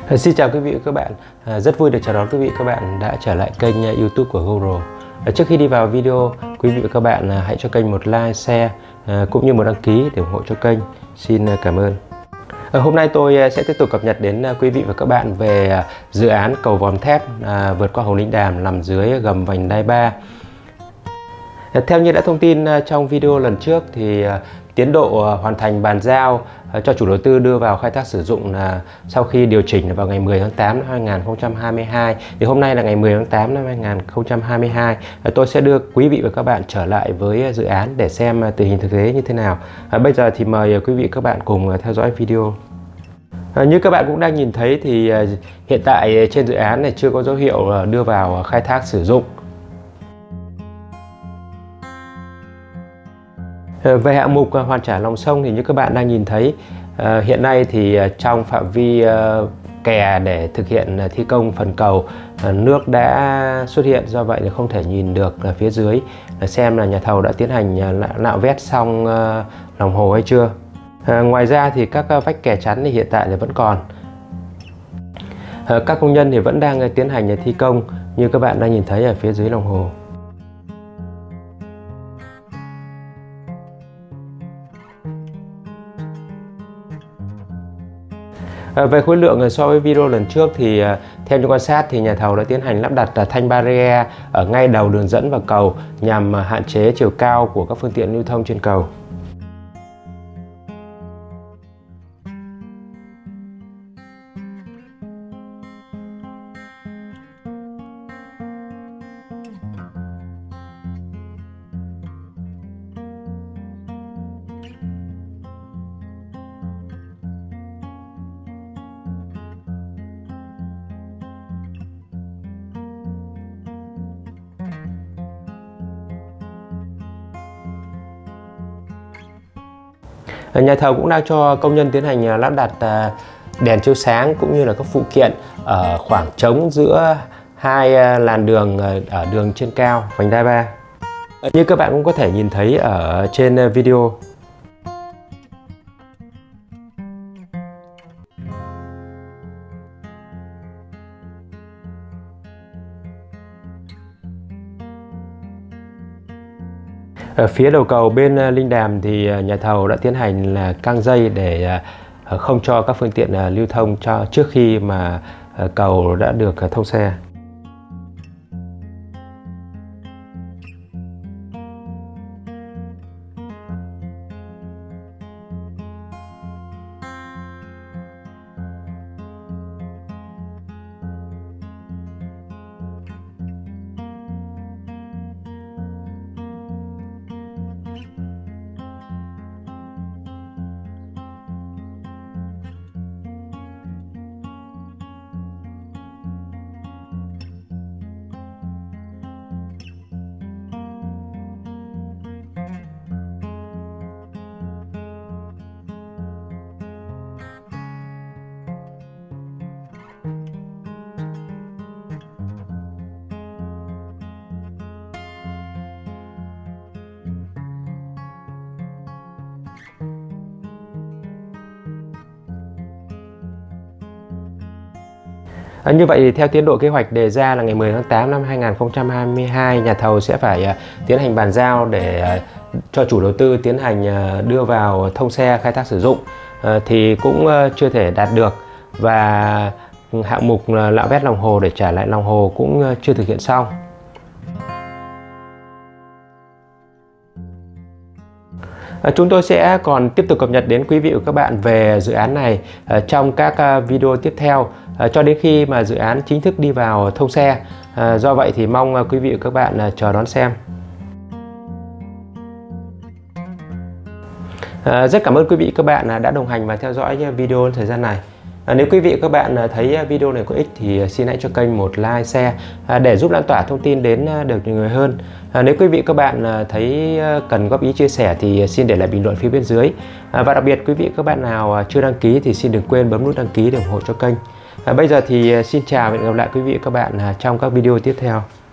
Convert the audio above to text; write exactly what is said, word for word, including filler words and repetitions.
Xin chào quý vị và các bạn, rất vui được chào đón quý vị và các bạn đã trở lại kênh YouTube của GoPro. Trước khi đi vào video, quý vị và các bạn hãy cho kênh một like, share cũng như một đăng ký để ủng hộ cho kênh. Xin cảm ơn. Hôm nay tôi sẽ tiếp tục cập nhật đến quý vị và các bạn về dự án cầu vòm thép vượt qua hồ Linh Đàm nằm dưới gầm vành đai ba. Theo như đã thông tin trong video lần trước thì tiến độ hoàn thành bàn giao cho chủ đầu tư đưa vào khai thác sử dụng là sau khi điều chỉnh vào ngày mười tháng tám năm hai nghìn không trăm hai mươi hai. Thì hôm nay là ngày mười tháng tám năm hai nghìn không trăm hai mươi hai. Tôi sẽ đưa quý vị và các bạn trở lại với dự án để xem tình hình thực tế như thế nào. Bây giờ thì mời quý vị và các bạn cùng theo dõi video. Như các bạn cũng đang nhìn thấy thì hiện tại trên dự án này chưa có dấu hiệu đưa vào khai thác sử dụng. Về hạng mục hoàn trả lòng sông thì như các bạn đang nhìn thấy, uh, hiện nay thì trong phạm vi uh, kè để thực hiện thi công phần cầu, uh, nước đã xuất hiện, do vậy là không thể nhìn được uh, phía dưới uh, xem là nhà thầu đã tiến hành uh, nạo vét xong uh, lòng hồ hay chưa. Uh, ngoài ra thì các uh, vách kè chắn thì hiện tại là vẫn còn. Uh, các công nhân thì vẫn đang uh, tiến hành uh, thi công như các bạn đang nhìn thấy ở phía dưới lòng hồ. Về khối lượng so với video lần trước thì theo như quan sát thì nhà thầu đã tiến hành lắp đặt thanh barrier ở ngay đầu đường dẫn vào cầu nhằm hạn chế chiều cao của các phương tiện lưu thông trên cầu. Nhà thầu cũng đang cho công nhân tiến hành lắp đặt đèn chiếu sáng cũng như là các phụ kiện ở khoảng trống giữa hai làn đường ở đường trên cao vành đai ba. Như các bạn cũng có thể nhìn thấy ở trên video. Ở phía đầu cầu bên Linh Đàm thì nhà thầu đã tiến hành là căng dây để không cho các phương tiện lưu thông cho trước khi mà cầu đã được thông xe. À, như vậy thì theo tiến độ kế hoạch đề ra là ngày mười tháng tám năm hai nghìn không trăm hai mươi hai, nhà thầu sẽ phải uh, tiến hành bàn giao để uh, cho chủ đầu tư tiến hành uh, đưa vào thông xe khai thác sử dụng, uh, thì cũng uh, chưa thể đạt được, và hạng mục uh, nạo vét lòng hồ để trả lại lòng hồ cũng uh, chưa thực hiện xong. Chúng tôi sẽ còn tiếp tục cập nhật đến quý vị và các bạn về dự án này trong các video tiếp theo cho đến khi mà dự án chính thức đi vào thông xe. Do vậy thì mong quý vị và các bạn chờ đón xem. Rất cảm ơn quý vị và các bạn đã đồng hành và theo dõi video thời gian này. Nếu quý vị và các bạn thấy video này có ích thì xin hãy cho kênh một like, share để giúp lan tỏa thông tin đến được nhiều người hơn. Nếu quý vị và các bạn thấy cần góp ý chia sẻ thì xin để lại bình luận phía bên dưới. Và đặc biệt quý vị và các bạn nào chưa đăng ký thì xin đừng quên bấm nút đăng ký để ủng hộ cho kênh. Bây giờ thì xin chào và hẹn gặp lại quý vị và các bạn trong các video tiếp theo.